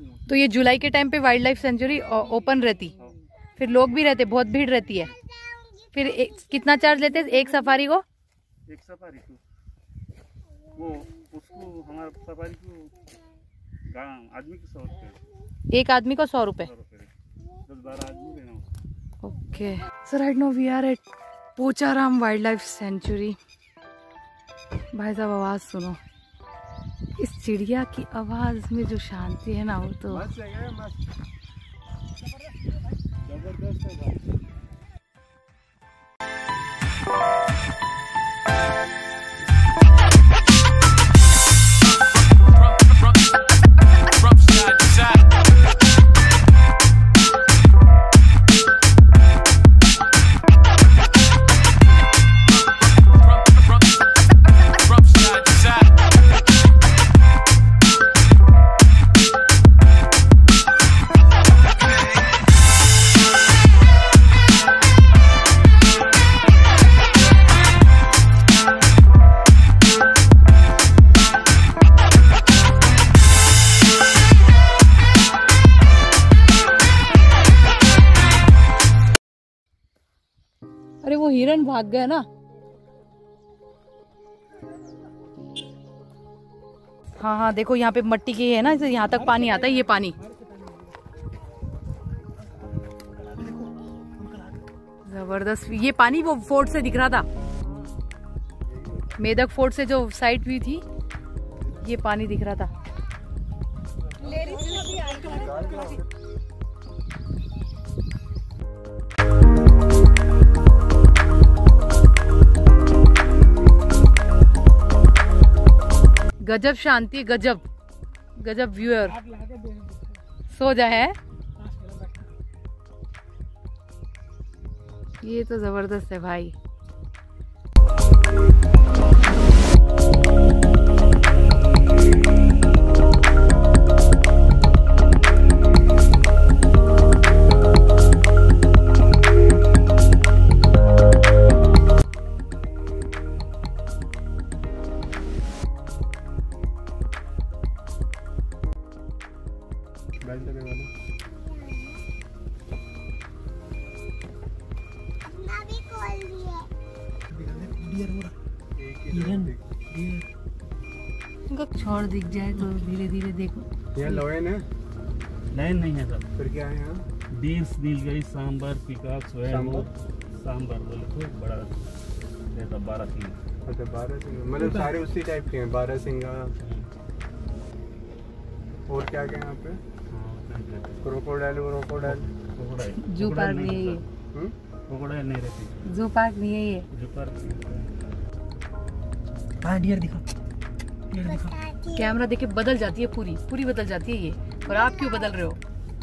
तो ये जुलाई के टाइम पे वाइल्ड लाइफ सेंचुरी ओपन रहती, फिर लोग भी रहते, बहुत भीड़ रहती है। फिर कितना चार्ज लेते हैं एक सफारी को? एक सफारी को वो उसको हमारा सफारी को आदमी को 100 रुपये, एक आदमी को 100 रुपये, 10-12 आदमी लेना। Okay so right now we are at Pocharam wildlife sanctuary. भाई साहब आवाज़ सुनो, इस चिड़िया की आवाज़ में जो शांति है ना वो तो जबरदस्त है भाई। अरे वो हिरन भाग गया ना। हाँ हाँ देखो यहाँ पे मट्टी की है ना, यहाँ तक पानी आता है। ये पानी जबरदस्त। ये पानी वो फोर्ट से दिख रहा था, मेदक फोर्ट से जो साइड व्यू थी, ये पानी दिख रहा था। गजब शांति, गजब गजब व्यूअर। सो जा है, ये तो जबरदस्त है भाई। छोड़ दिख जाए तो धीरे धीरे देखो। ये लोयन है? लाइन नहीं है सर। फिर क्या है यहाँ? बीन्स, नीलगाई, सांबर, पिकॉक, सोयाबीन, सांबर बोले तो बड़ा रहता 12 सिंगा। अच्छा 12 सिंगा, मतलब सारे उसी टाइप के हैं 12 सिंगा। और क्या क्या यहाँ पे? क्रोकोडाइल, जू पार्क नहीं है ये। क्रोकोडाइल नहीं रहती, जू पार्क नहीं है ये। जू पार्क हाँ डियर दिखा, कैमरा देखे बदल जाती है, पूरी पूरी बदल जाती है ये। और आप क्यों बदल रहे हो?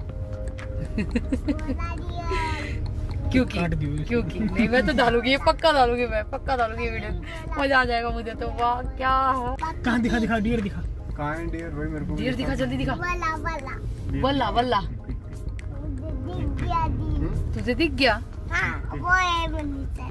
क्योंकि नहीं, मैं तो डालूंगी, ये पक्का डालूंगी, मैं पक्का डालूंगी वीडियो, मजा आ जाएगा मुझे तो। वाह क्या है। कहाँ दिखा डियर दिखा, कहाँ है डियर भाई? मेरे को डियर दिखा, जल्दी दिखा। वल्ला वल्ला तुझे दिख गया? हाँ, वो है बनीता।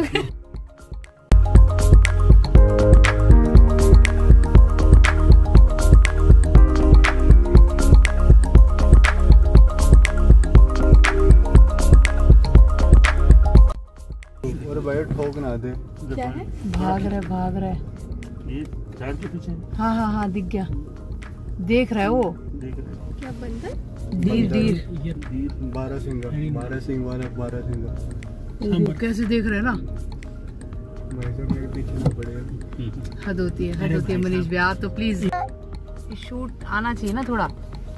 ठोक ना दे। क्या है? भाग रहा है ये झाड़ के पीछे। हाँ हाँ हाँ दिख गया, देख रहा है वो। देख रहे क्या बंदर? धीर 12 सिंगा, 12 सिंग वाला 12 सिंगा। कैसे देख रहे हैं ना, मेरे पीछे ना पड़ेगा। हद होती है मनीष भैया, आप तो प्लीज शूट आना चाहिए ना थोड़ा।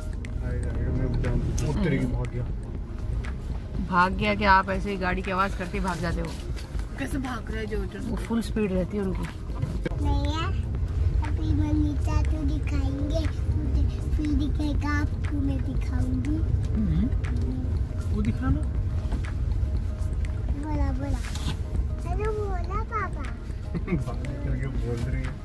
भाग गया क्या? आप ऐसे ही गाड़ी की आवाज करते भाग जाते हो। कैसे भाग रहे जो वो फुल स्पीड रहती है उनकी। नहीं है, अभी बनीता तो दिखाएंगे, फिर दिखेगा आपको, मैं दिखाऊंगी। वो दिखाना। बोला हेलो बोला पापा। करके बोल रही है।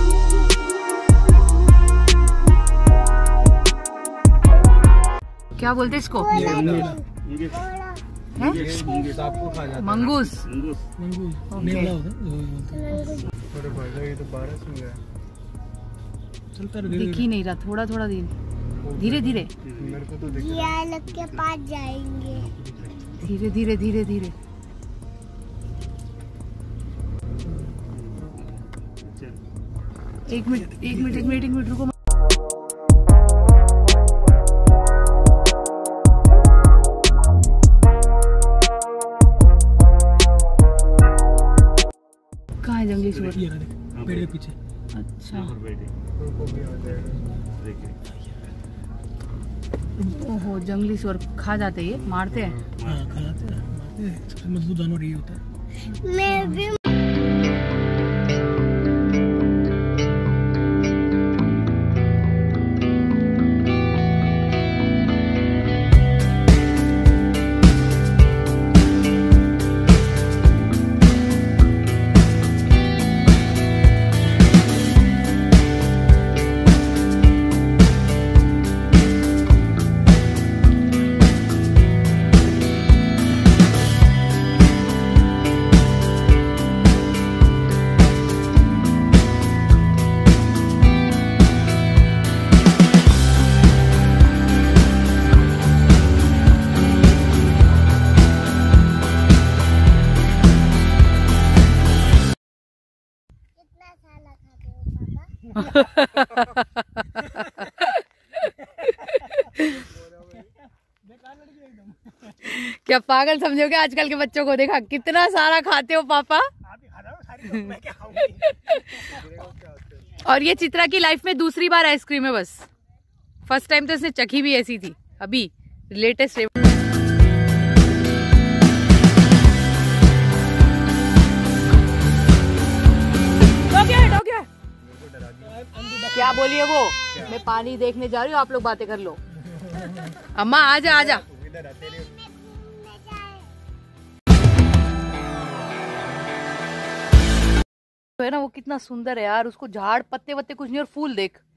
क्या क्या बोलते इसको? इंगिस हैं? इंगिस आपको खा जाता है। मंगूस। मंगूस नेवला होता है वो बोलते हैं। अरे भाई ये तो 12 सिंह है। चलता रहे दिख ही नहीं रहा, थोड़ा थोड़ा धीरे धीरे मेरे को तो दिख जिया लोग के पास जाएंगे। धीरे धीरे धीरे धीरे। एक मिनट रुको। कहाँ है जंगली सुअर? ये रहा देख, पेड़ के पीछे। अच्छा, को भी आ जाएगा। देखिए ओहो, जंगली सुअर खा जाते हैं, ये मारते हैं। हाँ खा जाते हैं, मारते हैं। सबसे मजबूत जानवर ये होता है। मैं भी क्या पागल समझोगे आजकल के बच्चों को? देखा कितना सारा खाते हो पापा। और ये चित्रा की लाइफ में दूसरी बार आइसक्रीम है बस। फर्स्ट टाइम तो इसने चखी भी ऐसी थी, अभी लेटेस्ट। क्या बोली है वो? मैं पानी देखने जा रही हूँ, आप लोग बातें कर लो। अम्मा आजा आजा। तो है ना, वो कितना सुंदर है यार। उसको झाड़ पत्ते वत्ते कुछ नहीं, और फूल देख।